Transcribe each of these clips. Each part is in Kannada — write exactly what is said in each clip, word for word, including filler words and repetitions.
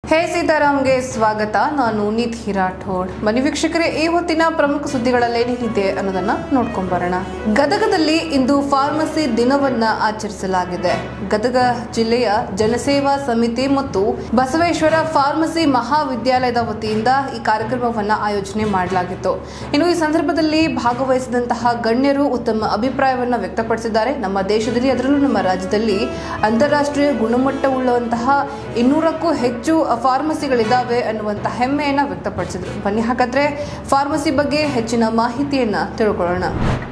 ಹೇ ಸೀತಾರಾಮ್ಗೆ ಸ್ವಾಗತ. ನಾನು ನಿಧಿ ರಾಠೋಡ್. ಬನ್ನಿ ವೀಕ್ಷಕರೇ, ಈ ಹೊತ್ತಿನ ಪ್ರಮುಖ ಸುದ್ದಿಗಳಲ್ಲೇನಿದೆ ಅನ್ನೋದನ್ನ ನೋಡ್ಕೊಂಡ್ ಬರೋಣ. ಗದಗದಲ್ಲಿ ಇಂದು ಫಾರ್ಮಸಿ ದಿನವನ್ನ ಆಚರಿಸಲಾಗಿದೆ. ಗದಗ ಜಿಲ್ಲೆಯ ಜನಸೇವಾ ಸಮಿತಿ ಮತ್ತು ಬಸವೇಶ್ವರ ಫಾರ್ಮಸಿ ಮಹಾವಿದ್ಯಾಲಯದ ವತಿಯಿಂದ ಈ ಕಾರ್ಯಕ್ರಮವನ್ನ ಆಯೋಜನೆ ಮಾಡಲಾಗಿತ್ತು. ಇನ್ನು ಈ ಸಂದರ್ಭದಲ್ಲಿ ಭಾಗವಹಿಸಿದಂತಹ ಗಣ್ಯರು ಉತ್ತಮ ಅಭಿಪ್ರಾಯವನ್ನ ವ್ಯಕ್ತಪಡಿಸಿದ್ದಾರೆ. ನಮ್ಮ ದೇಶದಲ್ಲಿ, ಅದರಲ್ಲೂ ನಮ್ಮ ರಾಜ್ಯದಲ್ಲಿ ಅಂತಾರಾಷ್ಟ್ರೀಯ ಗುಣಮಟ್ಟವುಳ್ಳಂತಹ ಇನ್ನೂರಕ್ಕೂ ಹೆಚ್ಚು ಫಾರ್ಮಸಿಗಳಿದ್ದಾವೆ ಅನ್ನುವಂಥ ಹೆಮ್ಮೆಯನ್ನು ವ್ಯಕ್ತಪಡಿಸಿದರು. ಬನ್ನಿ ಹಾಗಾದ್ರೆ ಫಾರ್ಮಸಿ ಬಗ್ಗೆ ಹೆಚ್ಚಿನ ಮಾಹಿತಿಯನ್ನ ತಿಳ್ಕೊಳ್ಳೋಣ.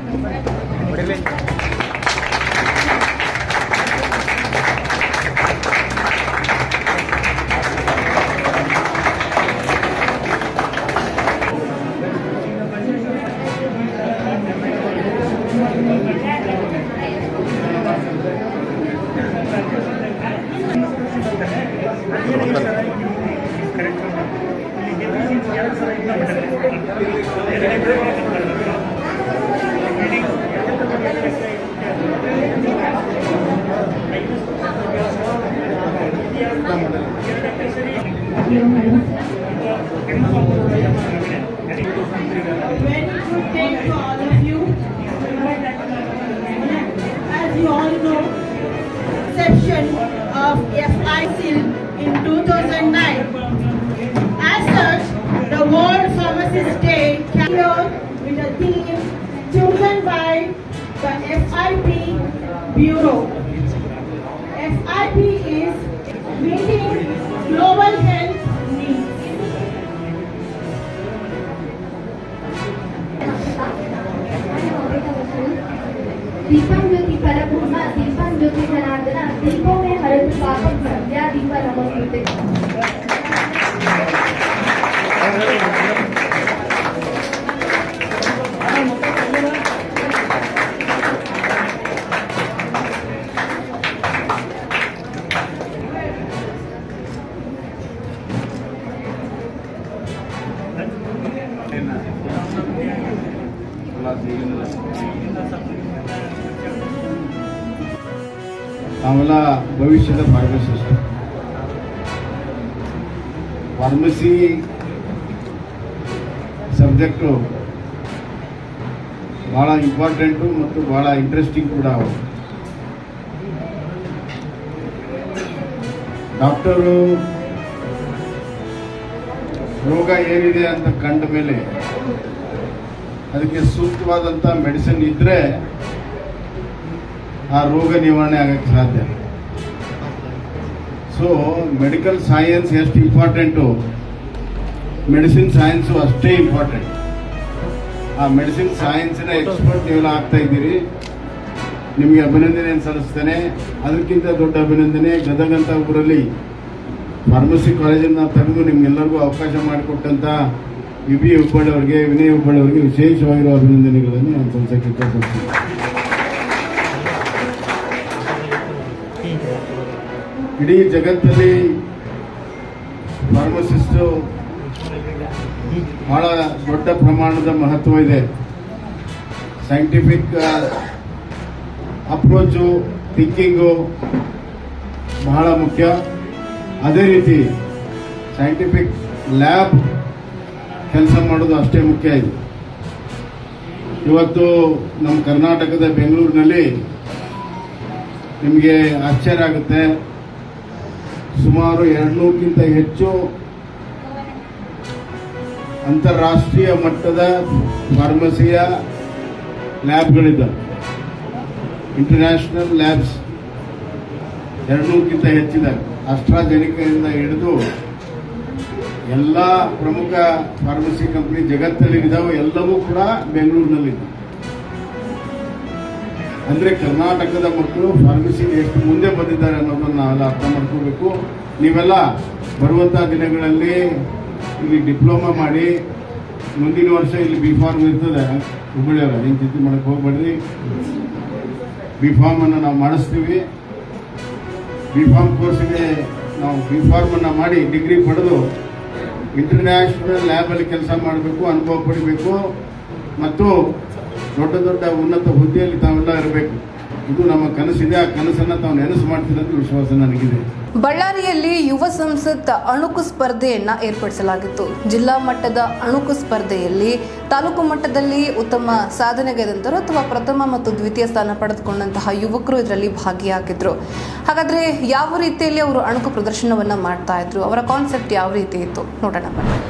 As you all know, inception of F I C in two thousand nine. As such, the World Pharmacist Day carried with a theme chosen by the F I P Bureau. F I P is meeting global health needs. Deepam ज्योति परब्रह्म दीपम ज्योति जनार्दन दीपों में हरतु पापम संध्या दीप नमोस्तुते. ನಾವೆಲ್ಲ ಭವಿಷ್ಯದ ಫಾರ್ಮಸಿಸ್ಟ್. ಫಾರ್ಮಸಿ ಸಬ್ಜೆಕ್ಟು ಭಾಳ ಇಂಪಾರ್ಟೆಂಟು ಮತ್ತು ಭಾಳ ಇಂಟ್ರೆಸ್ಟಿಂಗ್ ಕೂಡ. ಡಾಕ್ಟರು ರೋಗ ಏನಿದೆ ಅಂತ ಕಂಡ ಮೇಲೆ ಅದಕ್ಕೆ ಸೂಕ್ತವಾದಂಥ ಮೆಡಿಸಿನ್ ಇದ್ದರೆ ಆ ರೋಗ ನಿವಾರಣೆ ಆಗಕ್ಕೆ ಸಾಧ್ಯ. ಸೊ ಮೆಡಿಕಲ್ ಸೈನ್ಸ್ ಎಷ್ಟು ಇಂಪಾರ್ಟೆಂಟು, ಮೆಡಿಸಿನ್ ಸೈನ್ಸು ಅಷ್ಟೇ ಇಂಪಾರ್ಟೆಂಟ್. ಆ ಮೆಡಿಸಿನ್ ಸೈನ್ಸಿನ ಎಕ್ಸ್ಪರ್ಟ್ ನೀವೆಲ್ಲ ಆಗ್ತಾ ಇದ್ದೀರಿ, ನಿಮಗೆ ಅಭಿನಂದನೆ ಸಲ್ಲಿಸ್ತೇನೆ. ಅದಕ್ಕಿಂತ ದೊಡ್ಡ ಅಭಿನಂದನೆ ಗದಗಂತ ಊರಲ್ಲಿ ಫಾರ್ಮಸಿ ಕಾಲೇಜನ್ನು ತೆಗೆದು ನಿಮ್ಗೆಲ್ಲರಿಗೂ ಅವಕಾಶ ಮಾಡಿಕೊಟ್ಟಂತ ವಿ ಬಿ ಹುಬ್ಬಳ್ಳಿ ಅವರಿಗೆ, ವಿನಯ್ ಹುಬ್ಬಳ್ಳಿ ಅವರಿಗೆ ವಿಶೇಷವಾಗಿರುವ ಅಭಿನಂದನೆಗಳನ್ನು ನಾನು ಸಲ್ಲಿಸಕ್ಕೆ ಇಷ್ಟಪಡ್ತೀನಿ. ಇಡೀ ಜಗತ್ತಲ್ಲಿ ಫಾರ್ಮಸಿಸ್ಟು ಬಹಳ ದೊಡ್ಡ ಪ್ರಮಾಣದ ಮಹತ್ವ ಇದೆ. ಸೈಂಟಿಫಿಕ್ ಅಪ್ರೋಚು, ಥಿಂಕಿಂಗು ಬಹಳ ಮುಖ್ಯ. ಅದೇ ರೀತಿ ಸೈಂಟಿಫಿಕ್ ಲ್ಯಾಬ್ ಕೆಲಸ ಮಾಡೋದು ಅಷ್ಟೇ ಮುಖ್ಯ ಇದೆ. ಇವತ್ತು ನಮ್ಮ ಕರ್ನಾಟಕದ ಬೆಂಗಳೂರಿನಲ್ಲಿ ನಿಮಗೆ ಆಶ್ಚರ್ಯ ಆಗುತ್ತೆ, ಸುಮಾರು ಎರಡ್ನೂರಕ್ಕಿಂತ ಹೆಚ್ಚು ಅಂತಾರಾಷ್ಟ್ರೀಯ ಮಟ್ಟದ ಫಾರ್ಮಸಿಯ ಲ್ಯಾಬ್ಗಳಿದ್ದಾವೆ. International labs ಎರಡ್ನೂರಕ್ಕಿಂತ ಹೆಚ್ಚಿದ್ದಾವೆ. ಅಸ್ಟ್ರಾಜೆನಿಕಾದಿಂದ ಹಿಡಿದು ಎಲ್ಲ ಪ್ರಮುಖ ಫಾರ್ಮಸಿ ಕಂಪನಿ ಜಗತ್ತಲ್ಲಿ ಇದ್ದಾವೆ, ಎಲ್ಲವೂ ಕೂಡ ಬೆಂಗಳೂರಿನಲ್ಲಿದೆ. ಅಂದ್ರೆ ಕರ್ನಾಟಕದ ಮಕ್ಕಳು ಫಾರ್ಮಸಿ ಎಷ್ಟು ಮುಂದೆ ಬಂದಿದ್ದಾರೆ ಅನ್ನೋದನ್ನ ನಾವೆಲ್ಲ ಅರ್ಥ ಮಾಡ್ಕೋಬೇಕು. ನೀವೆಲ್ಲ ಬರುವಂತಹ ದಿನಗಳಲ್ಲಿ ಇಲ್ಲಿ ಡಿಪ್ಲೊಮಾ ಮಾಡಿ ಮುಂದಿನ ವರ್ಷ ಇಲ್ಲಿ ಬಿ ಫಾರ್ಮ್ ಇರ್ತದೆ. ಹುಬ್ಬಳ್ಳಿಯವರ ಏನು ಚಿಂತೆ ಮಾಡಕ್ಕೆ ಹೋಗ್ಬೇಡ್ರಿ, ಬಿ ಫಾರ್ಮ್ ಅನ್ನು ನಾವು ಮಾಡಿಸ್ತೀವಿ. ಬಿ ಫಾರ್ಮ್ ಕೋರ್ಸ್ಗೆ ನಾವು ಬಿ ಫಾರ್ಮ್ ಅನ್ನ ಮಾಡಿ ಡಿಗ್ರಿ ಪಡೆದು ಇಂಟರ್ನ್ಯಾಷನಲ್ ಲ್ಯಾಬ್ ಅಲ್ಲಿ ಕೆಲಸ ಮಾಡಬೇಕು, ಅನುಭವ ಪಡಿಬೇಕು ಮತ್ತು ದೊಡ್ಡ ದೊಡ್ಡ ಉನ್ನತ ಹುದ್ದೆಯಲ್ಲಿ ತಾವೆಲ್ಲ ಇರಬೇಕು. ಇದು ನಮ್ಮ ಕನಸಿದೆ. ಆ ಕನಸನ್ನು ತಾವು ನೆನಸು ಮಾಡ್ತೀರಂತ ವಿಶ್ವಾಸ ನನಗಿದೆ. ಬಳ್ಳಾರಿಯಲ್ಲಿ ಯುವ ಸಂಸತ್ ಅಣುಕು ಸ್ಪರ್ಧೆಯನ್ನ ಏರ್ಪಡಿಸಲಾಗಿತ್ತು. ಜಿಲ್ಲಾ ಮಟ್ಟದ ಅಣುಕು ಸ್ಪರ್ಧೆಯಲ್ಲಿ ತಾಲೂಕು ಮಟ್ಟದಲ್ಲಿ ಉತ್ತಮ ಸಾಧನೆಗೈದಂತರು ಅಥವಾ ಪ್ರಥಮ ಮತ್ತು ದ್ವಿತೀಯ ಸ್ಥಾನ ಪಡೆದುಕೊಂಡಂತಹ ಯುವಕರು ಇದರಲ್ಲಿ ಭಾಗಿಯಾಗಿದ್ರು. ಹಾಗಾದ್ರೆ ಯಾವ ರೀತಿಯಲ್ಲಿ ಅವರು ಅಣುಕು ಪ್ರದರ್ಶನವನ್ನ ಮಾಡ್ತಾ ಇದ್ರು, ಅವರ ಕಾನ್ಸೆಪ್ಟ್ ಯಾವ ರೀತಿ ಇತ್ತು ನೋಡೋಣ.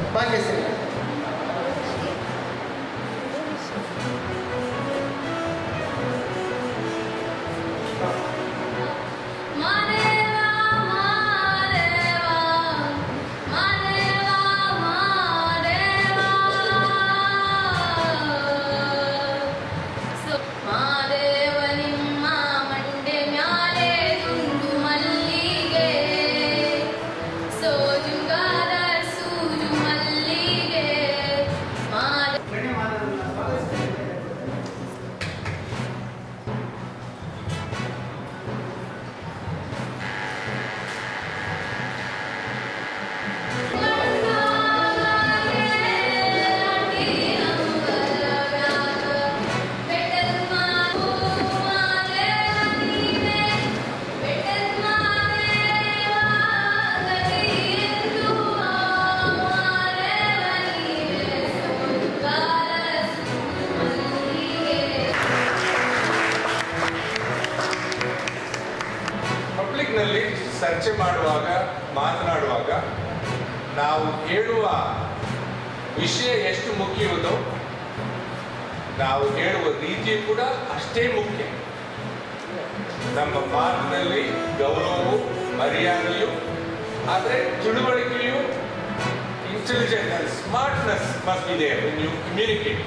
ಪಬ್ಲಿಕ್ನಲ್ಲಿ ಚರ್ಚೆ ಮಾಡುವಾಗ ಮಾತನಾಡುವಾಗ ನಾವು ಹೇಳುವ ವಿಷಯ ಎಷ್ಟು ಮುಖ್ಯವೋ ನಾವು ಹೇಳುವ ರೀತಿ ಕೂಡ ಅಷ್ಟೇ ಮುಖ್ಯ. ನಮ್ಮ ಮಾತಿನಲ್ಲಿ ಗೌರವವು ಮರ್ಯಾದೆಯು, ಆದರೆ ತಿಳುವಳಿಕೆಯು, ಇಂಟೆಲಿಜೆನ್ಸ್, ಸ್ಮಾರ್ಟ್ನೆಸ್ ಮಸ್ಟ್ ಇದೆ ವೆನ್ ಯು ಕಮ್ಯುನಿಕೇಟ್.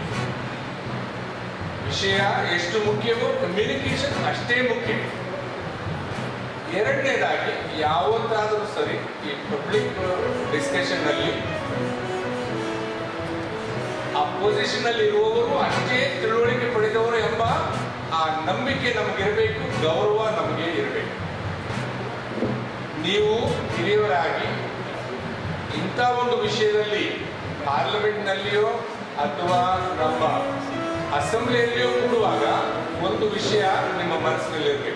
ವಿಷಯ ಎಷ್ಟು ಮುಖ್ಯವೋ ಕಮ್ಯುನಿಕೇಶನ್ ಅಷ್ಟೇ ಮುಖ್ಯ. ಎರಡನೇದಾಗಿ ಯಾವತ್ತಾದರೂ ಸರಿ ಈ ಪಬ್ಲಿಕ್ ಡಿಸ್ಕಷನ್ ನಲ್ಲಿ ಅಪೋಸಿಷನ್ ಅಲ್ಲಿ ಇರುವವರು ಅಷ್ಟೇ ತಿಳುವಳಿಕೆ ಪಡೆದವರು ಎಂಬ ಆ ನಂಬಿಕೆ ನಮಗಿರಬೇಕು, ಗೌರವ ನಮಗೆ ಇರಬೇಕು. ನೀವು ಹಿರಿಯವರಾಗಿ ಇಂಥ ಒಂದು ವಿಷಯದಲ್ಲಿ ಪಾರ್ಲಿಮೆಂಟ್ ನಲ್ಲಿಯೋ ಅಥವಾ ನಮ್ಮ ಅಸೆಂಬ್ಲಿಯಲ್ಲಿಯೋ ಕೂಡುವಾಗ ಒಂದು ವಿಷಯ ನಿಮ್ಮ ಮನಸ್ಸಿನಲ್ಲಿರಬೇಕು.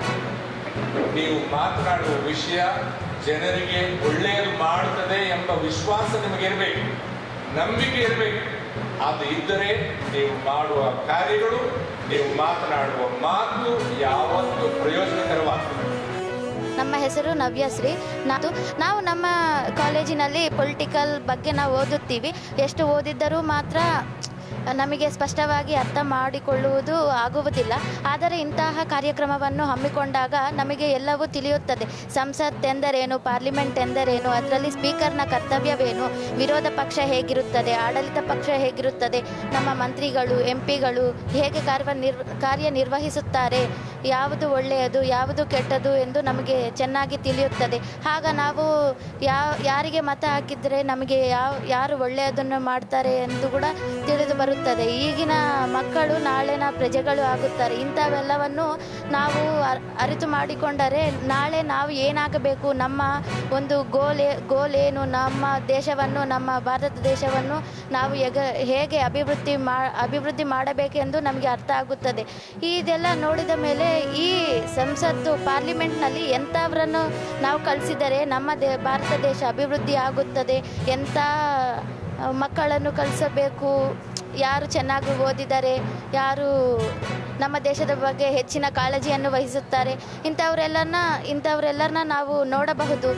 ನೀವು ಮಾತನಾಡುವ ವಿಷಯ ಜನರಿಗೆ ಒಳ್ಳೆಯದು ಮಾಡುತ್ತದೆ ಎಂಬ ವಿಶ್ವಾಸ ನಿಮಗೆ ಇರಬೇಕು, ನಂಬಿಕೆ ಇರಬೇಕು. ಅದು ಇದ್ದರೆ ನೀವು ಮಾಡುವ ಕಾರ್ಯಗಳು, ನೀವು ಮಾತನಾಡುವ ಮಾತು ಯಾವತ್ತೂ ಪ್ರಯೋಜನಕರವಾಗ್ತದೆ. ನಮ್ಮ ಹೆಸರು ನವ್ಯಶ್ರೀ. ನಾವು ನಾವು ನಮ್ಮ ಕಾಲೇಜಿನಲ್ಲಿ ಪೊಲಿಟಿಕಲ್ ಬಗ್ಗೆ ನಾವು ಓದುತ್ತೀವಿ. ಎಷ್ಟು ಓದಿದ್ದರೂ ಮಾತ್ರ ನಮಗೆ ಸ್ಪಷ್ಟವಾಗಿ ಅರ್ಥ ಮಾಡಿಕೊಳ್ಳುವುದು ಆಗುವುದಿಲ್ಲ. ಆದರೆ ಇಂತಹ ಕಾರ್ಯಕ್ರಮವನ್ನು ಹಮ್ಮಿಕೊಂಡಾಗ ನಮಗೆ ಎಲ್ಲವೂ ತಿಳಿಯುತ್ತದೆ. ಸಂಸತ್ ಎಂದರೇನು, ಪಾರ್ಲಿಮೆಂಟ್ ಎಂದರೇನು, ಅದರಲ್ಲಿ ಸ್ಪೀಕರ್ನ ಕರ್ತವ್ಯವೇನು, ವಿರೋಧ ಪಕ್ಷ ಹೇಗಿರುತ್ತದೆ, ಆಡಳಿತ ಪಕ್ಷ ಹೇಗಿರುತ್ತದೆ, ನಮ್ಮ ಮಂತ್ರಿಗಳು ಎಂ ಪಿಗಳು ಹೇಗೆ ಕಾರ್ಯ ನಿರ್ವ ಕಾರ್ಯನಿರ್ವಹಿಸುತ್ತಾರೆ, ಯಾವುದು ಒಳ್ಳೆಯದು ಯಾವುದು ಕೆಟ್ಟದು ಎಂದು ನಮಗೆ ಚೆನ್ನಾಗಿ ತಿಳಿಯುತ್ತದೆ. ಆಗ ನಾವು ಯಾವ ಯಾರಿಗೆ ಮತ ಹಾಕಿದರೆ ನಮಗೆ ಯಾವ ಯಾರು ಒಳ್ಳೆಯದನ್ನು ಮಾಡ್ತಾರೆ ಎಂದು ಕೂಡ ತಿಳಿದು ಬರುತ್ತದೆ. ಈಗಿನ ಮಕ್ಕಳು ನಾಳಿನ ಪ್ರಜೆಗಳು ಆಗುತ್ತಾರೆ. ಇಂಥವೆಲ್ಲವನ್ನು ನಾವು ಅರಿತು ಮಾಡಿಕೊಂಡರೆ ನಾಳೆ ನಾವು ಏನಾಗಬೇಕು, ನಮ್ಮ ಒಂದು ಗೋಲೆ ಗೋಲೇನು, ನಮ್ಮ ದೇಶವನ್ನು ನಮ್ಮ ಭಾರತ ದೇಶವನ್ನು ನಾವು ಎಗ ಹೇಗೆ ಅಭಿವೃದ್ಧಿ ಮಾ ಅಭಿವೃದ್ಧಿ ಮಾಡಬೇಕೆಂದು ನಮಗೆ ಅರ್ಥ ಆಗುತ್ತದೆ. ಇದೆಲ್ಲ ನೋಡಿದ ಮೇಲೆ ಈ ಸಂಸತ್ತು ಪಾರ್ಲಿಮೆಂಟ್ನಲ್ಲಿ ಎಂಥವರನ್ನು ನಾವು ಕಳಿಸಿದರೆ ನಮ್ಮ ದೇ ಭಾರತ ದೇಶ ಅಭಿವೃದ್ಧಿ ಆಗುತ್ತದೆ, ಎಂಥ ಮಕ್ಕಳನ್ನು ಕಲಿಸಬೇಕು, ಯಾರು ಚೆನ್ನಾಗಿ ಓದಿದ್ದಾರೆ, ಯಾರು ನಮ್ಮ ದೇಶದ ಬಗ್ಗೆ ಹೆಚ್ಚಿನ ಕಾಳಜಿಯನ್ನು ವಹಿಸುತ್ತಾರೆ, ಇಂಥವರೆಲ್ಲರನ್ನ ಇಂಥವರೆಲ್ಲರನ್ನ ನಾವು ನೋಡಬಹುದು.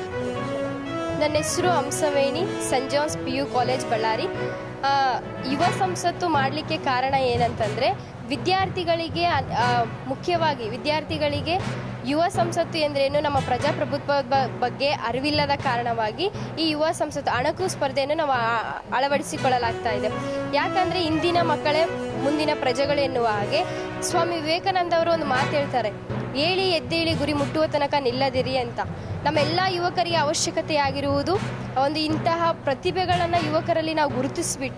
ನನ್ನ ಹೆಸರು Hamsaveni, St John's P U college Ballari. ಯುವ ಸಂಸತ್ತು ಮಾಡಲಿಕ್ಕೆ ಕಾರಣ ಏನಂತಂದರೆ ವಿದ್ಯಾರ್ಥಿಗಳಿಗೆ ಮುಖ್ಯವಾಗಿ ವಿದ್ಯಾರ್ಥಿಗಳಿಗೆ ಯುವ ಸಂಸತ್ತು ಎಂದರೇನು, ನಮ್ಮ ಪ್ರಜಾಪ್ರಭುತ್ವ ಬಗ್ಗೆ ಅರಿವಿಲ್ಲದ ಕಾರಣವಾಗಿ ಈ ಯುವ ಸಂಸತ್ತು ಅಣಕು ಸ್ಪರ್ಧೆಯನ್ನು ನಾವು ಅಳವಡಿಸಿಕೊಳ್ಳಲಾಗ್ತಾ ಇದೆ. ಯಾಕಂದರೆ ಇಂದಿನ ಮಕ್ಕಳೇ ಮುಂದಿನ ಪ್ರಜೆಗಳು ಎನ್ನುವ ಹಾಗೆ ಸ್ವಾಮಿ ವಿವೇಕಾನಂದ ಅವರು ಒಂದು ಮಾತು ಹೇಳ್ತಾರೆ, ಏಳಿ ಎದ್ದೇಳಿ ಗುರಿ ಮುಟ್ಟುವ ತನಕ ನಿಲ್ಲದಿರಿ ಅಂತ. ನಮ್ಮೆಲ್ಲ ಯುವಕರಿಗೆ ಅವಶ್ಯಕತೆಯಾಗಿರುವುದು ಒಂದು ಇಂತಹ ಪ್ರತಿಭೆಗಳನ್ನು ಯುವಕರಲ್ಲಿ ನಾವು ಗುರುತಿಸಿಬಿಟ್ಟು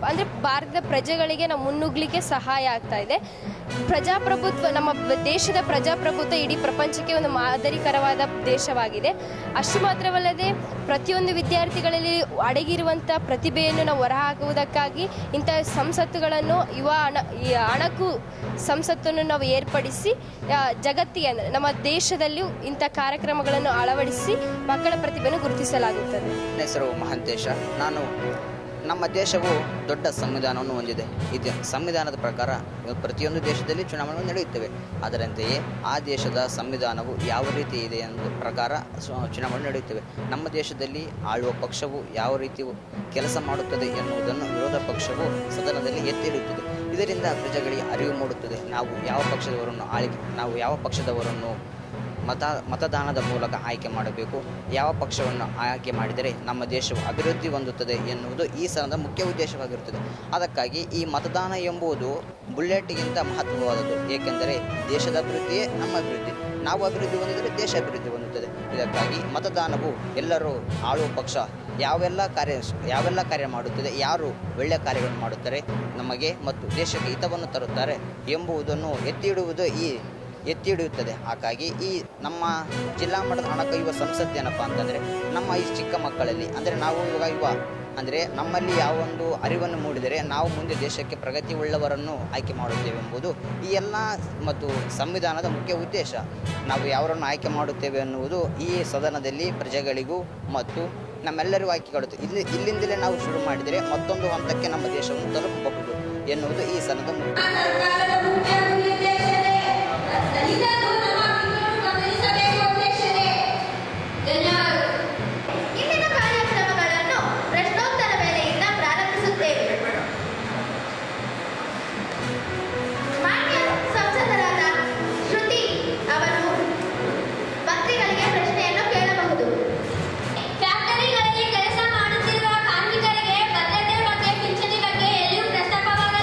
ಅಂದರೆ ಭಾರತದ ಪ್ರಜೆಗಳಿಗೆ ನಾವು ಮುನ್ನುಗ್ಗಲಿಕ್ಕೆ ಸಹಾಯ ಆಗ್ತಾ ಇದೆ. ಪ್ರಜಾಪ್ರಭುತ್ವ, ನಮ್ಮ ದೇಶದ ಪ್ರಜಾಪ್ರಭುತ್ವ ಇಡೀ ಪ್ರಪಂಚಕ್ಕೆ ಒಂದು ಮಾದರಿಕರವಾದ ದೇಶವಾಗಿದೆ. ಅಷ್ಟು ಮಾತ್ರವಲ್ಲದೆ ಪ್ರತಿಯೊಂದು ವಿದ್ಯಾರ್ಥಿಗಳಲ್ಲಿ ಅಡಗಿರುವಂಥ ಪ್ರತಿಭೆಯನ್ನು ನಾವು ಹೊರಹಾಕುವುದಕ್ಕಾಗಿ ಇಂಥ ಸಂಸತ್ತುಗಳನ್ನು ಯುವ ಅಣ ಈ ಅಣಕು ಸಂಸತ್ತನ್ನು ನಾವು ಏರ್ಪಡಿಸಿ ಜಗತ್ತಿಗೆ ಅಂದರೆ ನಮ್ಮ ದೇಶದಲ್ಲಿಯೂ ಇಂಥ ಕಾರ್ಯಕ್ರಮಗಳನ್ನು ಅಳವಡಿಸಿ ಮಕ್ಕಳ ಪ್ರತಿಭೆಯನ್ನು ಗುರುತಿಸಲಾಗುತ್ತದೆ. ನನ್ನ ಹೆಸರು ಮಹಾಂತೇಶ. ನಾನು ನಮ್ಮ ದೇಶವು ದೊಡ್ಡ ಸಂವಿಧಾನವನ್ನು ಹೊಂದಿದೆ. ಇದು ಸಂವಿಧಾನದ ಪ್ರಕಾರ ಪ್ರತಿಯೊಂದು ದೇಶದಲ್ಲಿ ಚುನಾವಣೆಗಳು ನಡೆಯುತ್ತವೆ. ಅದರಂತೆಯೇ ಆ ದೇಶದ ಸಂವಿಧಾನವು ಯಾವ ರೀತಿ ಇದೆ ಎಂಬ ಪ್ರಕಾರ ಚುನಾವಣೆ ನಡೆಯುತ್ತವೆ. ನಮ್ಮ ದೇಶದಲ್ಲಿ ಆಳುವ ಪಕ್ಷವು ಯಾವ ರೀತಿ ಕೆಲಸ ಮಾಡುತ್ತದೆ ಎನ್ನುವುದನ್ನು ವಿರೋಧ ಪಕ್ಷವು ಸದನದಲ್ಲಿ ಎತ್ತಿ ಹಿಡಿಯುತ್ತದೆ. ಇದರಿಂದ ಪ್ರಜೆಗಳಿಗೆ ಅರಿವು ಮೂಡುತ್ತದೆ. ನಾವು ಯಾವ ಪಕ್ಷದವರನ್ನು ಆಯ್ಕೆ ನಾವು ಯಾವ ಪಕ್ಷದವರನ್ನು ಮತ ಮತದಾನದ ಮೂಲಕ ಆಯ್ಕೆ ಮಾಡಬೇಕು, ಯಾವ ಪಕ್ಷವನ್ನು ಆಯ್ಕೆ ಮಾಡಿದರೆ ನಮ್ಮ ದೇಶವು ಅಭಿವೃದ್ಧಿ ಹೊಂದುತ್ತದೆ ಎನ್ನುವುದು ಈ ಸಲದ ಮುಖ್ಯ ಉದ್ದೇಶವಾಗಿರುತ್ತದೆ. ಅದಕ್ಕಾಗಿ ಈ ಮತದಾನ ಎಂಬುದು ಬುಲೆಟ್ಗಿಂತ ಮಹತ್ವವಾದದ್ದು. ಏಕೆಂದರೆ ದೇಶದ ಅಭಿವೃದ್ಧಿಯೇ ನಮ್ಮ ಅಭಿವೃದ್ಧಿ. ನಾವು ಅಭಿವೃದ್ಧಿ ಹೊಂದಿದರೆ ದೇಶ ಅಭಿವೃದ್ಧಿ ಹೊಂದುತ್ತದೆ. ಇದಕ್ಕಾಗಿ ಮತದಾನವು ಎಲ್ಲರೂ ಆಳುವ ಪಕ್ಷ ಯಾವೆಲ್ಲ ಕಾರ್ಯ ಯಾವೆಲ್ಲ ಕಾರ್ಯ ಮಾಡುತ್ತದೆ, ಯಾರು ಒಳ್ಳೆಯ ಕಾರ್ಯಗಳನ್ನು ಮಾಡುತ್ತಾರೆ, ನಮಗೆ ಮತ್ತು ದೇಶಕ್ಕೆ ಹಿತವನ್ನು ತರುತ್ತಾರೆ ಎಂಬುದನ್ನು ಎತ್ತಿ ಹಿಡುವುದು ಈ ಎತ್ತಿ ಹಿಡಿಯುತ್ತದೆ. ಹಾಗಾಗಿ ಈ ನಮ್ಮ ಜಿಲ್ಲಾ ಮಟ್ಟದ ಅಣಕು ಯುವ ಸಂಸತ್ ಏನಪ್ಪ ಅಂತಂದರೆ, ನಮ್ಮ ಈ ಚಿಕ್ಕ ಮಕ್ಕಳಲ್ಲಿ ಅಂದರೆ ನಾವು ಇವಾಗ ಯುವ ಅಂದರೆ ನಮ್ಮಲ್ಲಿ ಯಾವೊಂದು ಅರಿವನ್ನು ಮೂಡಿದರೆ ನಾವು ಮುಂದೆ ದೇಶಕ್ಕೆ ಪ್ರಗತಿ ಉಳ್ಳವರನ್ನು ಆಯ್ಕೆ ಮಾಡುತ್ತೇವೆ ಎಂಬುದು ಈ ಎಲ್ಲ ಮತ್ತು ಸಂವಿಧಾನದ ಮುಖ್ಯ ಉದ್ದೇಶ. ನಾವು ಯಾವರನ್ನು ಆಯ್ಕೆ ಮಾಡುತ್ತೇವೆ ಎನ್ನುವುದು ಈ ಸದನದಲ್ಲಿ ಪ್ರಜೆಗಳಿಗೂ ಮತ್ತು ನಮ್ಮೆಲ್ಲರಿಗೂ ಆಯ್ಕೆಗಳು ಇಲ್ಲಿ ಇಲ್ಲಿಂದಲೇ ನಾವು ಶುರು ಮಾಡಿದರೆ ಮತ್ತೊಂದು ಹಂತಕ್ಕೆ ನಮ್ಮ ದೇಶವನ್ನು ತಲುಪಬಹುದು ಎನ್ನುವುದು ಈ ಸದನದ ಮುಖ್ಯ. ಇಂದಿನ ಕಾರ್ಯಕ್ರಮಗಳನ್ನು ಪ್ರಶ್ನೋತ್ತರ ವೇಳೆಯಿಂದ ಪ್ರಾರಂಭಿಸುತ್ತೇವೆ. ಮಾನ್ಯ ಸಂಸದರಾದ ಶ್ರುತಿ ಅವರು ಮಂತ್ರಿಗಳಿಗೆ ಪ್ರಶ್ನೆಯನ್ನು ಕೇಳಬಹುದು. ಫ್ಯಾಕ್ಟರಿಗಳಲ್ಲಿ ಕೆಲಸ ಮಾಡುತ್ತಿರುವ ಕಾರ್ಮಿಕರಿಗೆ ಭದ್ರತೆ ಬಗ್ಗೆ ಪಿಂಚಣಿ ಬಗ್ಗೆ ಎಲ್ಲಿಯೂ ಪ್ರಸ್ತಾಪವಾಗಲ್ಲ.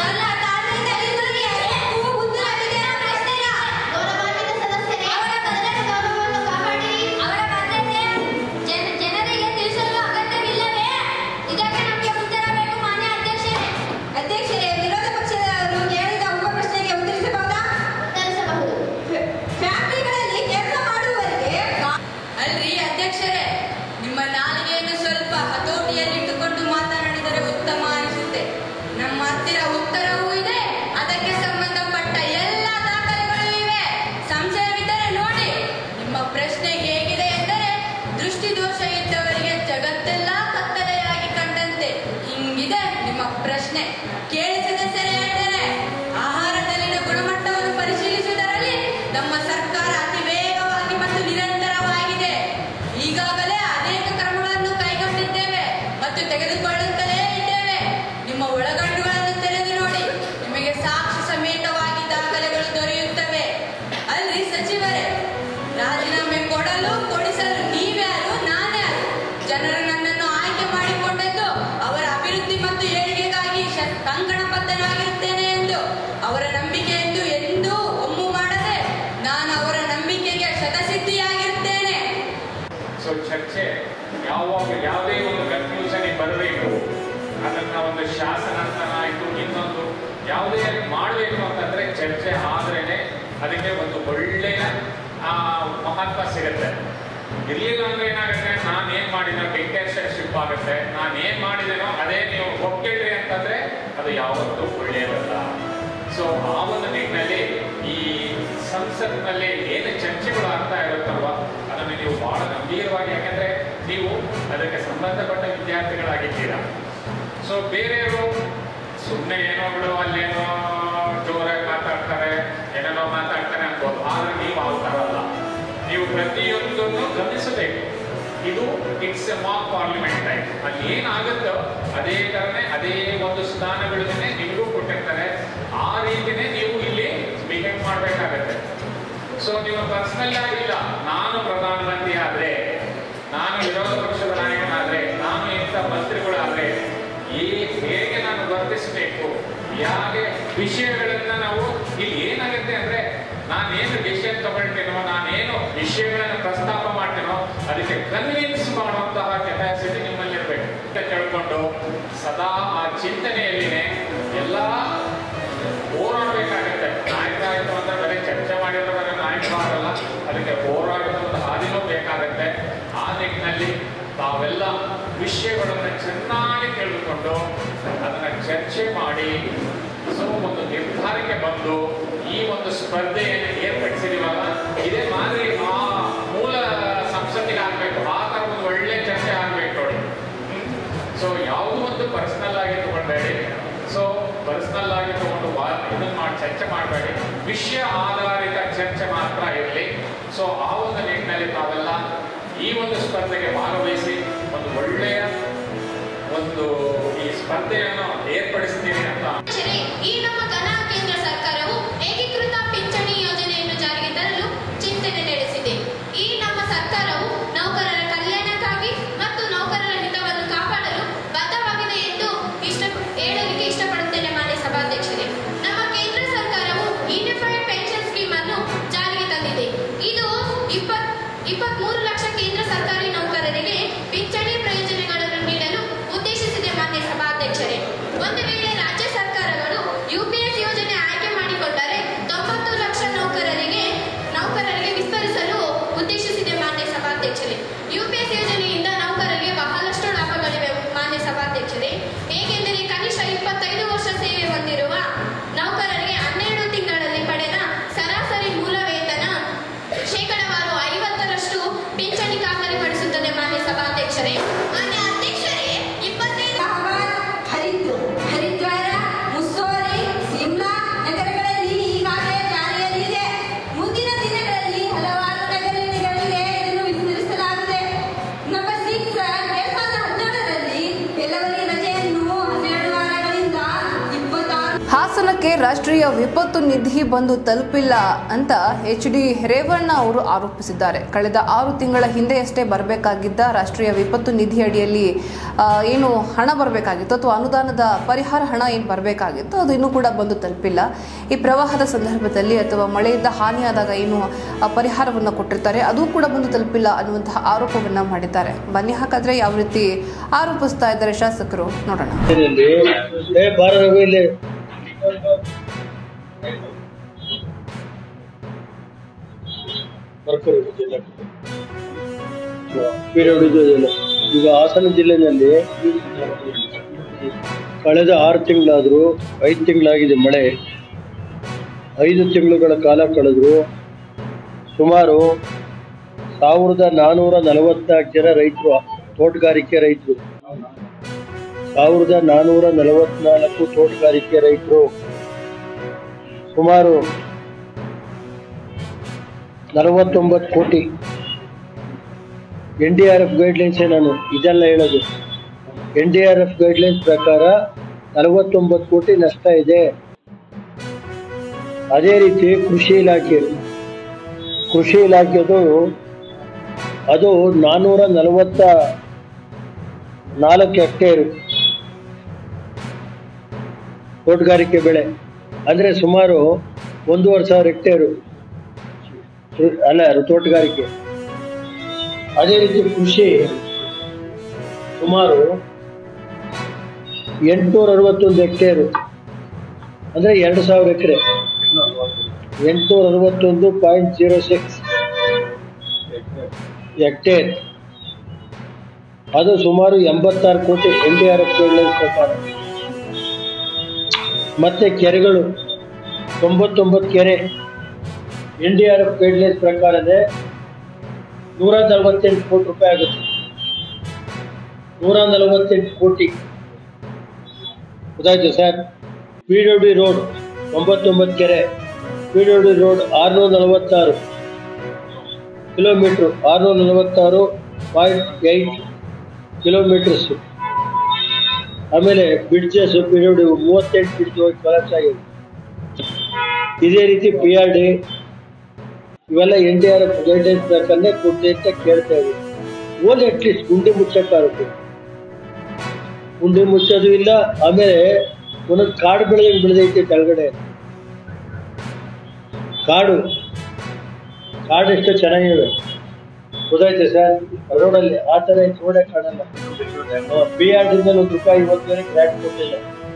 ಗೌರವಾನ್ವಿತ ಸದಸ್ಯರೇ, ಅವರ ಭದ್ರತೆ ಗೌರವವನ್ನು ಕಾಪಾಡಿ. ಅವರ ಭದ್ರತೆ ಜನರಿಗೆ ತಿಳಿಸಲು ಅಗತ್ಯವಿಲ್ಲವೇ? ಇದಕ್ಕೆ ನಮಗೆ ಉತ್ತರ ಬೇಕು ಮಾನ್ಯ ಅಧ್ಯಕ್ಷರೇ. ಅಧ್ಯಕ್ಷರೇ, ವಿರೋಧ ಪಕ್ಷದವರು ಕೇಳಿದ ಉಪ ಪ್ರಶ್ನೆಗೆ ಉತ್ತರಿಸಬಹುದಾ? ಉತ್ತರಿಸಬಹುದು. ಫ್ಯಾಕ್ಟರಿಗಳಲ್ಲಿ ಕೆಲಸ ಮಾಡುವವರಿಗೆ ಅಲ್ರಿ ಅಧ್ಯಕ್ಷರೇ, ನಿಮ್ಮ ನಾಲಿಗೆಯನ್ನು ಸ್ವಲ್ಪ ಹತೋಟಿಯಲ್ಲಿಟ್ಟುಕೊಂಡು ಮಾತನಾಡಿದರೆ ಉತ್ತಮ ಅನಿಸುತ್ತೆ. ನಮ್ಮ ಹತ್ತಿರ ಉತ್ತರವೂ ಇದೆ, ಅದಕ್ಕೆ ಸಂಬಂಧಪಟ್ಟ ಎಲ್ಲ ದಾಖಲೆಗಳು ಇವೆ. ಸಂಶಯವಿದ್ದರೆ ನೋಡಿ. ನಿಮ್ಮ ಪ್ರಶ್ನೆ ಹೇಗಿದೆ ಎಂದರೆ, ದೃಷ್ಟಿದೋಷ ಇದ್ದವರಿಗೆ ಜಗತ್ತೆಲ್ಲ ಕತ್ತಲೆಯಾಗಿ ಕಂಡಂತೆ ಹಿಂಗಿದೆ ನಿಮ್ಮ ಪ್ರಶ್ನೆ. ಕೇಳಿ ಸದಸ್ಯರೇ, ಹೇಳ್ತೇನೆ. ಆಹಾರದಲ್ಲಿನ ಗುಣಮಟ್ಟವನ್ನು ಪರಿಶೀಲಿಸುವುದರಲ್ಲಿ ನಮ್ಮ ಸರ್ಕಾರ ಅತಿ ವೇಗವಾಗಿ ಮತ್ತು ನಿರಂತರವಾಗಿದೆ. ಈಗಾಗಲೇ ಅನೇಕ ಕ್ರಮಗಳನ್ನು ಕೈಗೊಂಡಿದ್ದೇವೆ ಮತ್ತು ತೆಗೆದುಕೊಳ್ಳುತ್ತಲೇ ಇದ್ದೇವೆ. ನಿಮ್ಮ ಒಳಗಣ್ಣುಗಳನ್ನು ತೆರೆದು ನೋಡಿ, ನಿಮಗೆ ಸಾಕ್ಷಿ ಸಮೇತವಾಗಿ ದಾಖಲೆಗಳು ದೊರೆಯುತ್ತವೆ. ಅಲ್ರಿ ಸಚಿವರೇ, ರಾಜೀನಾಮೆ ಕೊಡಲು ಕೊಡಿಸಲು ನೀವ್ಯಾರು, ನಾನ್ಯಾರು? ಜನರು ನನ್ನನ್ನು ಆಯ್ಕೆ ಮಾಡಿಕೊಂಡದ್ದು ಅವರ ಅಭಿವೃದ್ಧಿ ಮತ್ತು ಏಳಿಗೆಗಾಗಿ ಕಂಕಣಬದ್ಧನಾಗಿರುತ್ತೇನೆ ಎಂದು. ಅವರ ನಂಬಿಕೆಯೆಂದು ಎಂದೂ ಒಮ್ಮು ಮಾಡದೆ ನಾನು ಅವರ ನಂಬಿಕೆಗೆ ಶತಸಿದ್ಧಿಯಾಗಿರುತ್ತೇನೆ. ಸೊ ಚರ್ಚೆ ಯಾವಾಗ ಯಾವುದೇ ಒಂದು ಕನ್ಫ್ಯೂಷನ್ ಬರಬೇಕು, ಅದನ್ನ ಒಂದು ಶಾಸನ ಅಂತ ಆಯಿತು, ಇನ್ನೊಂದು ಯಾವುದೇ ಮಾಡಬೇಕು ಅಂತಂದ್ರೆ ಚರ್ಚೆ ಆದ್ರೇನೆ ಅದಕ್ಕೆ ಒಂದು ಒಳ್ಳೆಯ ಮಹತ್ವ ಸಿಗುತ್ತೆ. ಇರ್ಲಿಲ್ಲ ಅಂದ್ರೆ ಏನಾಗುತ್ತೆ, ನಾನು ಏನ್ ಮಾಡಿದೋ ಡಿಕ್ಟೇಟರ್ಶಿಪ್ ಆಗುತ್ತೆ. ನಾನು ಏನ್ ಮಾಡಿದೇನೋ ಅದೇ ನೀವು ಒಪ್ಪಿಡ್ರಿ ಅಂತಂದ್ರೆ ಅದು ಯಾವತ್ತೂ ಒಳ್ಳೆಯದಲ್ಲ. ಸೊ ಆ ಒಂದು ನಿಟ್ಟಿನಲ್ಲಿ ಈ ಸಂಸತ್ನಲ್ಲಿ ಏನು ಚರ್ಚೆಗಳು ಆಗ್ತಾ ಇರುತ್ತಲ್ವ, ಅದನ್ನು ನೀವು ಬಹಳ ಗಂಭೀರವಾಗಿ, ಯಾಕಂದ್ರೆ ನೀವು ಅದಕ್ಕೆ ಸಂಬಂಧಪಟ್ಟ ವಿದ್ಯಾರ್ಥಿಗಳಾಗಿದ್ದೀರಾ. ಸೊ ಬೇರೆಯವರು ಸುಮ್ಮನೆ ಏನೋ ಬಿಡು ಅಲ್ಲೇನೋ ಜೋರಾಗಿ ಮಾತಾಡ್ತಾರೆ, ಏನೇನೋ ಮಾತಾಡ್ತಾರೆ ಅನ್ಬೋದು. ಆದ್ರೆ ನೀವು ಆಗ್ತಾರಲ್ಲ, ನೀವು ಪ್ರತಿಯೊಂದನ್ನು ಗಮನಿಸಬೇಕು. ಇದು it's a mock parliament time. ಅಲ್ಲಿ ಏನಾಗುತ್ತೋ ಅದೇ ಥರನೇ ಅದೇ ಒಂದು ಸ್ಥಾನಗಳನ್ನೇ ನಿಮಗೂ ಕೊಟ್ಟಿರ್ತಾರೆ. ಆ ರೀತಿನೇ ನೀವು ಇಲ್ಲಿ ಬಿಹೇವ್ ಮಾಡಬೇಕಾಗತ್ತೆ. ಸೊ ನೀವು ಪರ್ಸನಲ್ ಆಗಿಲ್ಲ, ನಾನು ಪ್ರಧಾನಮಂತ್ರಿ ಆದ್ರೆ, ನಾನು ವಿರೋಧ ಪಕ್ಷದ ನಾಯಕನಾದ್ರೆ, ನಾನು ಇಂಥ ಮಂತ್ರಿಗಳಾದ್ರೆ ಈ ಹೇಗೆ ನಾನು ವರ್ತಿಸಬೇಕು, ಯಾಕೆ ವಿಷಯಗಳನ್ನ ನಾವು ಇಲ್ಲಿ ಏನಾಗುತ್ತೆ ಅಂದ್ರೆ, ನಾನೇನು ಡಿಸಿಷನ್ ತಗೊಳ್ತೀನೋ, ನಾನೇನು ವಿಷಯಗಳನ್ನು ಪ್ರಸ್ತಾಪ ಮಾಡ್ತೀನೋ ಅದಕ್ಕೆ ಕನ್ವಿನ್ಸ್ ಮಾಡುವಂತಹ ಕೆಪಾಸಿಟಿ ನಿಮ್ಮಲ್ಲಿರ್ಬೇಕು. ತಿಳ್ಕೊಂಡು ಸದಾ ಆ ಚಿಂತನೆಯಲ್ಲಿನೇ ವಿಷಯಗಳನ್ನು ಚೆನ್ನಾಗಿ ತಿಳಿದುಕೊಂಡು ಅದನ್ನು ಚರ್ಚೆ ಮಾಡಿ ಸೊ ಒಂದು ನಿರ್ಧಾರಕ್ಕೆ ಬಂದು ಈ ಒಂದು ಸ್ಪರ್ಧೆಯನ್ನು ಏರ್ಪಡಿಸಿದೀವಲ್ಲ ಇದೇ ಮಾದರಿ ಆ ಮೂಲ ಸಂಸತ್ತಿಗೆ ಆಗಬೇಕು. ಆ ಥರ ಒಂದು ಒಳ್ಳೆ ಚರ್ಚೆ ಆಗಬೇಕು ನೋಡಿ. ಸೊ ಯಾವುದೋ ಒಂದು ಪರ್ಸನಲ್ ಆಗಿ ತಗೊಳ್ಬೇಡಿ. ಸೊ ಪರ್ಸನಲ್ ಆಗಿ ತಗೊಂಡು ಇದನ್ನು ಮಾಡಿ ಚರ್ಚೆ ಮಾಡಬೇಡಿ. ವಿಷಯ ಆಧಾರಿತ ಚರ್ಚೆ ಮಾತ್ರ ಇರಲಿ. ಸೊ ಆ ಒಂದು ನಿಟ್ಟಿನಲ್ಲಿ ತಾವೆಲ್ಲ ಈ ಒಂದು ಸ್ಪರ್ಧೆಗೆ ಭಾಗವಹಿಸಿ ಒಂದು ಒಳ್ಳೆಯ ಒಂದು ಈ ಸ್ಪರ್ಧೆಯನ್ನು ಏರ್ಪಡಿಸ್ತೀವಿ ಅಂತ. ಈ ನಮ್ಮ ಘನ ಕೇಂದ್ರ ಸರ್ಕಾರವು ಏಕೀಕೃತ ಪಿಂಚಣಿ ಯೋಜನೆಯನ್ನು ಜಾರಿಗೆ ತರಲು ಚಿಂತನೆ ನಡೆಸಿದೆ. ಈ ನಮ್ಮ ಸರ್ಕಾರವು ನೌಕರರ ಕಲ್ಯಾಣಕ್ಕಾಗಿ ಮತ್ತು ನೌಕರರ ಹಿತವನ್ನು ಕಾಪಾಡಲು ಬದ್ಧವಾಗಿದೆ ಎಂದು ಇಷ್ಟ ಹೇಳಲಿಕ್ಕೆ ಇಷ್ಟಪಡುತ್ತೇನೆ ಮಾನ್ಯ ಸಭಾಧ್ಯಕ್ಷರೇ. ನಮ್ಮ ಕೇಂದ್ರ ಸರ್ಕಾರವು ಯೂನಿಫೈಡ್ ಪೆನ್ಷನ್ ಸ್ಕೀಮ್ ಅನ್ನು ಜಾರಿಗೆ ತಂದಿದೆ. ಇದು ಇಪ್ಪತ್ ಇಪ್ಪತ್ಮೂರು ಲಕ್ಷ ಕೇಂದ್ರ ಸರ್ಕಾರಿ ನೌಕರರಿಗೆ ಪಿಂಚಣಿ ಪ್ರಯೋಜನಗಳನ್ನು ನೀಡಲು ಉದ್ದೇಶಿಸಿದೆ ಮಾನ್ಯ ಸಭಾಧ್ಯಕ್ಷರೇ. ಒಂದು ವೇಳೆ ರಾಜ್ಯ ಸರ್ಕಾರಗಳು ಯುಪಿಎಸ್ ಯೋಜನೆ ಆಯ್ಕೆ ಮಾಡಿಕೊಂಡರೆ ತೊಂಬತ್ತು ಲಕ್ಷ ನೌಕರರಿಗೆ ನೌಕರರಿಗೆ ವಿಸ್ತರಿಸಲು ಉದ್ದೇಶಿಸಿದೆ ಮಾನ್ಯ ಸಭಾಧ್ಯಕ್ಷರೇ. ಯುಪಿಎಸ್ ಯೋಜನೆಯಿಂದ ನೌಕರರಿಗೆ ಬಹಳಷ್ಟು ಲಾಭಗಳಿವೆ ಮಾನ್ಯ ಸಭಾಧ್ಯಕ್ಷರೇ. ಏಕೆಂದರೆ ಕನಿಷ್ಠ ಇಪ್ಪತ್ತೈದು ವರ್ಷ ಸೇವೆ ಹೊಂದಿರುವ ನೌಕರರಿಗೆ ಹನ್ನೆರಡು ತಿಂಗಳಲ್ಲಿ ಪಡೆದ ಸರಾಸರಿ ಮೂಲ ವೇತನ ಶೇಕಡವಾರು ಐವತ್ತರಷ್ಟು ಪಿಂಚಣಿ ಖಾತರಿಪಡಿಸುತ್ತದೆ ಮಾನ್ಯ ಸಭಾಧ್ಯಕ್ಷರೇ. ಮಾನ್ಯ ಅಧ್ಯಕ್ಷರೇ, ಇಪ್ಪತ್ತೈದು ಹರಿದ್ವಾರ, ಮುಸ್ಸೋರಿ, ಸಿಮ್ಲಾ ನಗರಗಳಲ್ಲಿ ಈಗಾಗಲೇ ಜಾರಿಯಲ್ಲಿದೆ. ಮುಂದಿನ ದಿನಗಳಲ್ಲಿ ಹಲವಾರು ನಗರಗಳಿಗೆ ಇದನ್ನು ವಿಸ್ತರಿಸಲಾಗಿದೆ. ನಂಬರ್ ಸಿಕ್ಸ್ ಎರಡ್ ಸಾವಿರದ ಹದಿನೇಳರಲ್ಲಿ ಕೆಲವರಿಗೆ ರಜೆಯನ್ನು ಹನ್ನೆರಡು ವಾರಗಳಿಂದ ಇಪ್ಪತ್ತಾರು. ಹಾಸನಕ್ಕೆ ರಾಷ್ಟ್ರೀಯ ವಿಪತ್ತು ನಿಧಿ ಬಂದು ತಲುಪಿಲ್ಲ ಅಂತ ಎಚ್ ಡಿ ರೇವಣ್ಣ ಅವರು ಆರೋಪಿಸಿದ್ದಾರೆ. ಕಳೆದ ಆರು ತಿಂಗಳ ಹಿಂದೆಯಷ್ಟೇ ಬರಬೇಕಾಗಿದ್ದ ರಾಷ್ಟ್ರೀಯ ವಿಪತ್ತು ನಿಧಿ ಅಡಿಯಲ್ಲಿ ಏನು ಹಣ ಬರಬೇಕಾಗಿತ್ತು ಅಥವಾ ಅನುದಾನದ ಪರಿಹಾರ ಹಣ ಏನು ಬರಬೇಕಾಗಿತ್ತು ಅದು ಇನ್ನೂ ಕೂಡ ಬಂದು ತಲುಪಿಲ್ಲ. ಈ ಪ್ರವಾಹದ ಸಂದರ್ಭದಲ್ಲಿ ಅಥವಾ ಮಳೆಯಿಂದ ಹಾನಿಯಾದಾಗ ಏನು ಪರಿಹಾರವನ್ನು ಕೊಟ್ಟಿರ್ತಾರೆ ಅದು ಕೂಡ ಬಂದು ತಲುಪಿಲ್ಲ ಅನ್ನುವಂತಹ ಆರೋಪವನ್ನು ಮಾಡಿದ್ದಾರೆ. ಬನ್ನಿ ಹಾಗಾದ್ರೆ ಯಾವ ರೀತಿ ಆರೋಪಿಸ್ತಾ ಇದ್ದಾರೆ ಶಾಸಕರು ನೋಡೋಣ. ಈಗ ಹಾಸನ ಜಿಲ್ಲೆಯಲ್ಲಿ ಕಳೆದ ಆರು ತಿಂಗಳಾದರೂ ಐದು ತಿಂಗಳಾಗಿದೆ ಮಳೆ. ಐದು ತಿಂಗಳುಗಳ ಕಾಲ ಕಳೆದ್ರು ಸುಮಾರು ಸಾವಿರದ ನಾನ್ನೂರ ನಲವತ್ನಾಲ್ಕು ಜನ ರೈತರು, ತೋಟಗಾರಿಕೆ ರೈತರು, ಸಾವಿರದ ನಾನ್ನೂರ ನಲವತ್ನಾಲ್ಕು ತೋಟಗಾರಿಕೆ ರೈತರು ಸುಮಾರು ನಲವತ್ತೊಂಬತ್ತು ಕೋಟಿ. ಎನ್ ಡಿ ಆರ್ ಎಫ್ ಗೈಡ್ಲೈನ್ಸೇ ನಾನು ಇದೆಲ್ಲ ಹೇಳೋದು. N D R F guidelines ಪ್ರಕಾರ ನಲವತ್ತೊಂಬತ್ತು ಕೋಟಿ ನಷ್ಟ ಇದೆ. ಅದೇ ರೀತಿ ಕೃಷಿ ಇಲಾಖೆ ಕೃಷಿ ಇಲಾಖೆದು ಅದು ನಾನ್ನೂರ ನಲವತ್ತ ನಾಲ್ಕು ಹೆಕ್ಟೇರು ತೋಟಗಾರಿಕೆ ಬೆಳೆ, ಅಂದರೆ ಸುಮಾರು ಒಂದೂವರೆ ಸಾವಿರ ಹೆಕ್ಟೇರು ಅಲ್ಲ ತೋಟಗಾರಿಕೆ. ಅದೇ ರೀತಿ ಕೃಷಿ ಸುಮಾರು ಎಂಟುನೂರ ಅರವತ್ತೊಂದು ಹೆಕ್ಟೇರು, ಅಂದರೆ ಎರಡು ಸಾವಿರ ಎಕರೆ, ಎಂಟುನೂರ ಅರವತ್ತೊಂದು ಪಾಯಿಂಟ್ ಜೀರೋ ಸಿಕ್ಸ್ ಹೆಕ್ಟೇರ್, ಅದು ಸುಮಾರು ಎಂಬತ್ತಾರು ಕೋಟಿ N D R F guidelines ಪ್ರಕಾರ. ಮತ್ತೆ ಕೆರೆಗಳು ತೊಂಬತ್ತೊಂಬತ್ತು ಕೆರೆ N D R F guidelines ಪ್ರಕಾರನೇ ನೂರ ನಲವತ್ತೆಂಟು ಕೋಟಿ ರೂಪಾಯಿ ಆಗುತ್ತೆ. ನೂರ ನಲವತ್ತೆಂಟು ಕೋಟಿ ಗೊತ್ತಾಯ್ತು sir. P W D road ತೊಂಬತ್ತೊಂಬತ್ತು ಕೆರೆ, ಪಿ ಡಬ್ಲ್ಯೂ ಡಿ ರೋಡ್ ಆರುನೂರ ನಲವತ್ತಾರು ಕಿಲೋಮೀಟ್ರು, ಆರುನೂರ ನಲವತ್ತಾರು ಪಾಯಿಂಟ್ ಏಯ್ಟ್ ಕಿಲೋಮೀಟರ್ಸ್. ಆಮೇಲೆ ಬ್ರಿಡ್ಜಸ್ ಪಿ ಡಬ್ಲ್ಯೂ ಡಿ ಮೂವತ್ತೆಂಟು ಬ್ರಿಡ್ಜ್ ಹೋಗಿ ಕೊಲಾಪ್ಸ್ ಆಗಿದೆ. ಇದೇ ರೀತಿ ಪಿ ಆರ್ ಡಿ ಇವೆಲ್ಲ N D R F guidelines ಪ್ರಕಾರನೇ ಕೊಡ್ಲಿ ಅಂತ ಕೇಳ್ತಾ ಇದ್ದೀವಿ. ಓದಿ ಅಟ್ಲೀಸ್ಟ್ ಗುಂಡಿ ಮುಚ್ಚಕ್ಕಾಗುತ್ತೆ, ಗುಂಡಿ ಮುಚ್ಚೋದು ಇಲ್ಲ. ಆಮೇಲೆ ಒಂದೊಂದು ಕಾಡು ಬೆಳೆದಂಗೆ ಬೆಳೆದೈತೆ ಕೆಳಗಡೆ, ಕಾಡು ಕಾಡು ಎಷ್ಟು ಚೆನ್ನಾಗಿವೆ ಗೊತ್ತಾಯ್ತು ಸರ್. ರೋಡಲ್ಲಿ ಆ ಥರ ರೋಡೇ ಕಾಣಲ್ಲ. ಪಿ ಆರ್ ಡಿಂದ ಒಂದು ರೂಪಾಯಿ ಇವತ್ತುವರೆಗೆ ಗ್ರಾಂಟ್ ಕೊಟ್ಟಿಲ್ಲ.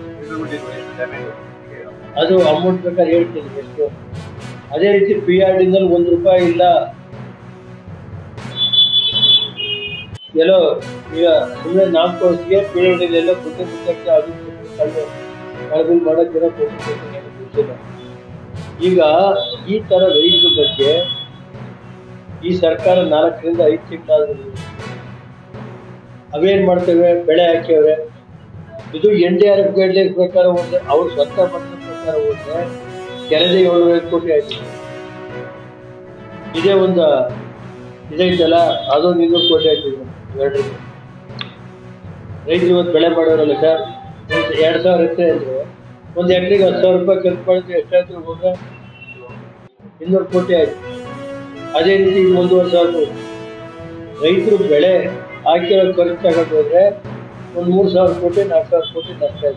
ಅದು ಅಮೌಂಟ್ ಬೇಕಾದ್ರೆ ಹೇಳ್ತೀನಿ ಎಷ್ಟು. ಅದೇ ರೀತಿ ಪಿ ಆರ್ ಡಿಂದಲ್ಲಿ ಒಂದು ರೂಪಾಯಿ ಇಲ್ಲ. ಎಲ್ಲೋ ಈಗ ಸುಮ್ಮನೆ ನಾಮಕೋಸಿಗೆ ಪೀಳಿಗೆ ಎಲ್ಲ ಬುದ್ಧಿ ಮುಚ್ಚಕ್ಕೆ ಅದು ಕಳೆದು ಮಾಡೋಕ್ಕಿರೋ ಗೊತ್ತಿಲ್ಲ. ಈಗ ಈ ತರ ರೈತರ ಬಗ್ಗೆ ಈ ಸರ್ಕಾರ ನಾಲ್ಕರಿಂದ ಐದು ತಿಂಗಳಾದ್ರು ಅವೇನ್ ಮಾಡ್ತೇವೆ, ಬೆಳೆ ಹಾಕ್ಯವ್ರೆ. ಇದು N D R F guidelines ಪ್ರಕಾರ ಹೋದ್ರೆ, ಅವ್ರು ಸ್ವಂತ ಪಟ್ಟದ ಪ್ರಕಾರ ಹೋದ್ರೆ ಕೆರೆದೇ ಏಳುವರೆ ಕೋಟಿ ಆಯ್ತು. ಇದೇ ಒಂದು ಇದೈತಲ್ಲ ಅದೊಂದು ಇನ್ನೂರು ಕೋಟಿ ಆಯ್ತು. ಎರಡರಿಂದ ರೈತರು ಇವತ್ತು ಬೆಳೆ ಮಾಡೋರಲ್ಲ ಸರ್, ಎರಡು ಸಾವಿರ ಎಕರೆ ಅಂದ್ರೆ ಒಂದು ಎಕರೆಗೆ ಹತ್ತು ಸಾವಿರ ರೂಪಾಯಿ ಖರ್ಚು ಮಾಡಿದ್ರೆ ಎಷ್ಟಾಯ್ತು ಹೋದ್ರೆ ಇನ್ನೂರು ಕೋಟಿ ಆಯ್ತು. ಅದೇ ರೀತಿ ಇದು ಒಂದೂವರೆ ಸಾವಿರ ಕೋಟಿ. ರೈತರು ಬೆಳೆ ಹಾಕಿರೋ ಖರ್ಚು ತಗೊಂಡು ಹೋದ್ರೆ ಒಂದು ಮೂರು ಸಾವಿರ ಕೋಟಿ ನಾಲ್ಕು ಸಾವಿರ ಕೋಟಿ ನಷ್ಟ ಆಯ್ತು.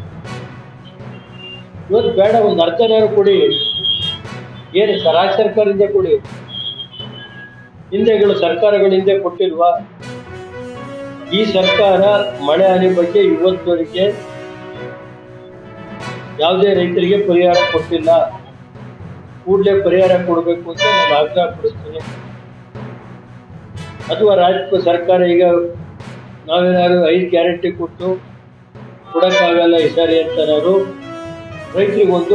ಇವತ್ತು ಬೇಡ, ಒಂದು ಅರ್ಧನಾರು ಕೊಡಿ. ಏನು ರಾಜ್ಯ ಸರ್ಕಾರದಿಂದ ಕೊಡಿ. ಹಿಂದೆಗಳು ಸರ್ಕಾರಗಳು ಹಿಂದೆ ಕೊಟ್ಟಿಲ್ವಾ? ಈ ಸರ್ಕಾರ ಮಳೆ ಹಾನಿ ಬಗ್ಗೆ ಇವತ್ತವರೆಗೆ ಯಾವುದೇ ರೈತರಿಗೆ ಪರಿಹಾರ ಕೊಟ್ಟಿಲ್ಲ. ಕೂಡಲೇ ಪರಿಹಾರ ಕೊಡಬೇಕು ಅಂತ ನಾನು ಆಗ್ರಹ ಪಡಿಸ್ತೀನಿ. ಅಥವಾ ರಾಜ್ಯ ಸರ್ಕಾರ ಈಗ ನಾವೇನಾದ್ರು ಐದು ಗ್ಯಾರಂಟಿ ಕೊಟ್ಟು ಕೊಡೋಕ್ಕಾಗಲ್ಲ ಈ ಸಾರಿ ಅಂತನಾದ್ರು ರೈತರಿಗೊಂದು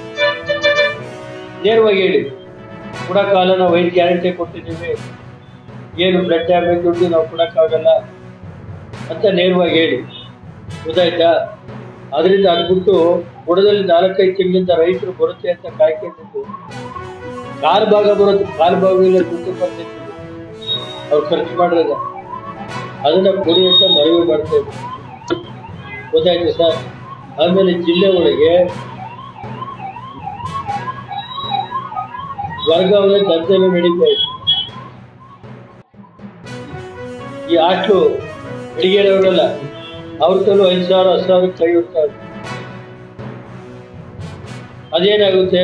ನೇರವಾಗಿ ಹೇಳಿ, ಕೊಡೋಕ್ಕಾಗಲ್ಲ, ನಾವು ಐದು ಗ್ಯಾರಂಟಿ ಕೊಟ್ಟಿದ್ದೀವಿ, ಏನು ಬ್ಲಡ್ ಡ್ಯಾಮೇಜ್ ದುಡ್ಡು ನಾವು ಕೊಡೋಕ್ಕಾಗಲ್ಲ ಅಂತ ನೇರವಾಗಿ ಹೇಳಿ. ಗೊತ್ತಾಯ್ತಾ? ಅದರಿಂದ ಅದ್ಬಿಟ್ಟು ಬುಡದಲ್ಲಿ ನಾಲ್ಕೈದು ತಿಂಗಳಿಂದ ರೈತರು ಬರುತ್ತೆ ಅಂತ ಕಾಯ್ಕೊಂಡಿದ್ದು ಕಾಲು ಭಾಗ ಬರೋದು, ಕಾಲು ಭಾಗ ಇಲ್ಲ ದುಡ್ಡು ಬರ್ತಿತ್ತು ಅವ್ರು ಖರ್ಚು ಮಾಡಿದಾಗ ಅದನ್ನ ಕೊಡಿ ಅಂತ ಮನವಿ ಮಾಡ್ತಾ ಇದ್ರು. ಗೊತ್ತಾಯ್ತು ಸರ್? ಆಮೇಲೆ ಜಿಲ್ಲೆ ಒಳಗೆ ವರ್ಗಾವಣೆ ದಂಧೆನೂ ನಡೀತಾ ಇತ್ತು. ಈ ಹಾಸ್ಟ್ಲು ಅಡಿಗೆಯವರೆಲ್ಲ ಅವ್ರ ತಲೂ ಐದು ಸಾವಿರ ಹತ್ತು ಸಾವಿರ ಕೈ ಹೊಡ್ತಾರೆ. ಅದೇನಾಗುತ್ತೆ?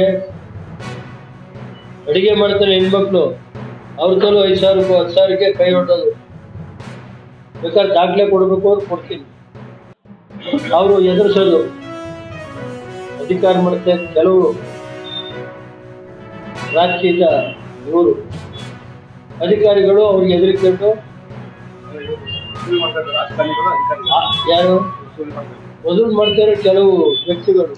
ಅಡಿಗೆ ಮಾಡ್ತಾರೆ ಹೆಣ್ಮಕ್ಳು, ಅವ್ರ ತಲೂ ಐದು ಸಾವಿರ ರೂಪಾಯಿ ಹತ್ತು ಸಾವಿರಕ್ಕೆ ಕೈ ಹೊಡ್ಡೋದು. ಬೇಕಾದ್ರೆ ದಾಖಲೆ ಕೊಡಬೇಕು ಅವ್ರು ಕೊಡ್ತೀನಿ. ಅವರು ಎದುರಿಸೋದು ಅಧಿಕಾರ ಮಾಡ್ತಾರೆ. ಕೆಲವು ರಾಜಕೀಯದ ಇವರು ಅಧಿಕಾರಿಗಳು ಅವ್ರಿಗೆ ಎದುರಿಕೊಂಡು ಯಾರು ವಸೂಲು ಮಾಡ್ತಾರೆ. ಕೆಲವು ವ್ಯಕ್ತಿಗಳು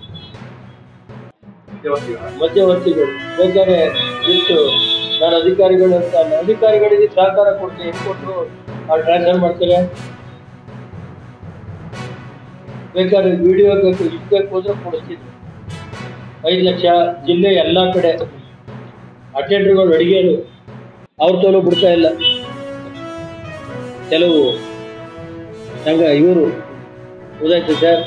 ಮಧ್ಯವರ್ತಿಗಳು ಬೇಕಾದ್ರೆ ಇಷ್ಟು ನಾನು ಅಧಿಕಾರಿಗಳು ಅಂತ ಅಧಿಕಾರಿಗಳಿಗೆ ಸಹಕಾರ ಕೊಡ್ತೀನಿ, ಏನು ಕೊಟ್ಟರು ಅವ್ರು ಟ್ರಾನ್ಸ್ಫರ್ ಮಾಡ್ತಾರೆ. ಬೇಕಾದ್ರೆ ವಿಡಿಯೋ ಬೇಕು ಇಡ್ಬೇಕು ಹೋದ್ರೆ ಕೊಡಿಸ್ತಿದ್ರು. ಐದು ಲಕ್ಷ ಜಿಲ್ಲೆ ಎಲ್ಲ ಕಡೆ ಅಟೆಂಡರ್ಗಳು ಅಡಿಗೆರು ಅವ್ರ ತೋಲು ಬಿಡ್ತಾ ಇಲ್ಲ. ಕೆಲವು ಸಂಘ ಇವರು ಗೊತ್ತಾಯ್ತು ಸರ್.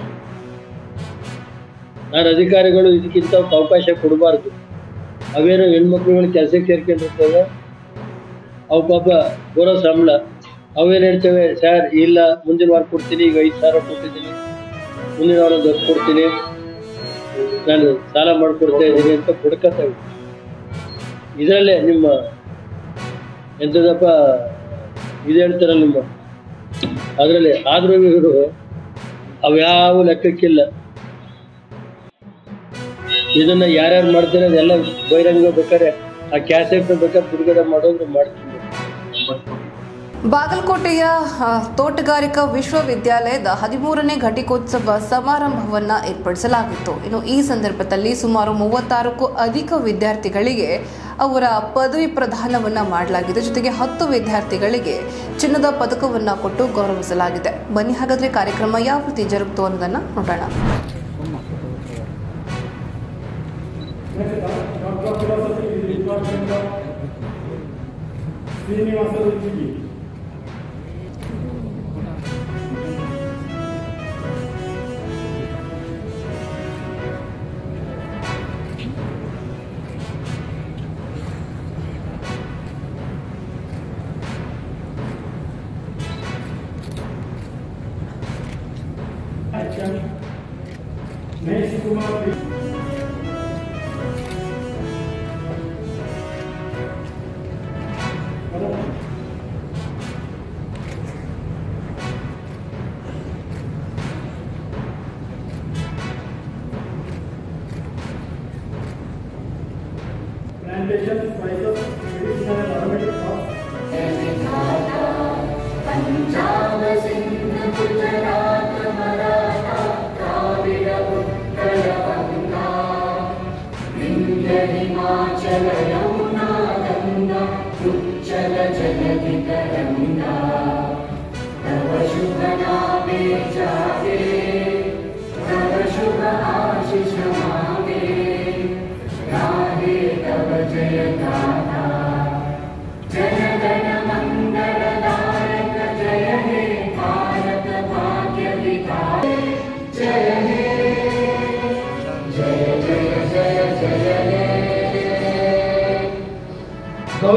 ನಾನು ಅಧಿಕಾರಿಗಳು ಇದಕ್ಕಿಂತ ಅವಕಾಶ ಕೊಡಬಾರ್ದು. ಅವೇನೋ ಹೆಣ್ಮಕ್ಳುಗಳು ಕೆಲಸಕ್ಕೆ ಸೇರ್ಕೊಂಡಿರ್ತವೆ, ಅವು ಪಾಪ ಬರೋ ಸಂಬಳ ಅವೇನು ಹೇಳ್ತೇವೆ, ಸರ್ ಇಲ್ಲ ಮುಂದಿನ ವಾರ ಕೊಡ್ತೀನಿ, ಈಗ ಐದು ಸಾವಿರ ಕೊಟ್ಟಿದ್ದೀನಿ, ಮುಂದಿನ ವಾರ ದೊಡ್ಡ ಕೊಡ್ತೀನಿ, ನಾನು ಸಾಲ ಮಾಡಿಕೊಡ್ತಾ ಇದ್ದೀನಿ ಅಂತ ಕೊಡ್ಕೊತೇವೆ. ಇದರಲ್ಲೇ ನಿಮ್ಮ ಎಂಥದಪ್ಪ ಇದು ಹೇಳ್ತಾರಲ್ಲ ನಿಮ್ಮ ಅದರಲ್ಲಿ. ಆದ್ರೂ ಇವರು ಅವ್ಯಾವ ಲೆಕ್ಕಕ್ಕಿಲ್ಲ. ಇದನ್ನ ಯಾರ್ಯಾರು ಮಾಡ್ತಾರೆ ಅದೆಲ್ಲ ಬಹಿರಂಗ ಬೇಕಾದ್ರೆ ಆ ಕ್ಯಾಸೆಟ್ ಬೇಕಾದ್ರೆ ಬಿಡುಗಡೆ ಮಾಡೋದ್ರು ಮಾಡ್ತೀನಿ. ಬಾಗಲಕೋಟೆಯ ತೋಟಗಾರಿಕಾ ವಿಶ್ವವಿದ್ಯಾಲಯದ ಹದಿಮೂರನೇ ಘಟಿಕೋತ್ಸವ ಸಮಾರಂಭವನ್ನ ಏರ್ಪಡಿಸಲಾಗಿತ್ತು. ಇನ್ನು ಈ ಸಂದರ್ಭದಲ್ಲಿ ಸುಮಾರು ಮೂವತ್ತಾರಕ್ಕೂ ಅಧಿಕ ವಿದ್ಯಾರ್ಥಿಗಳಿಗೆ ಅವರ ಪದವಿ ಪ್ರದಾನವನ್ನ ಮಾಡಲಾಗಿದೆ. ಜೊತೆಗೆ ಹತ್ತು ವಿದ್ಯಾರ್ಥಿಗಳಿಗೆ ಚಿನ್ನದ ಪದಕವನ್ನ ಕೊಟ್ಟು ಗೌರವಿಸಲಾಗಿದೆ. ಬನ್ನಿ ಹಾಗಾದ್ರೆ ಕಾರ್ಯಕ್ರಮ ಯಾವ ರೀತಿ ಜರುಗಿತು ಅನ್ನೋದನ್ನ ನೋಡೋಣ. Next Kumar plantation, spices, medicinal and aromatic crops. चल यमुना गंगा उच्चल जलधि तरंगा तव शुभ नामे जागे तव शुभ आशीष मांगे गाहे तव जय गाथा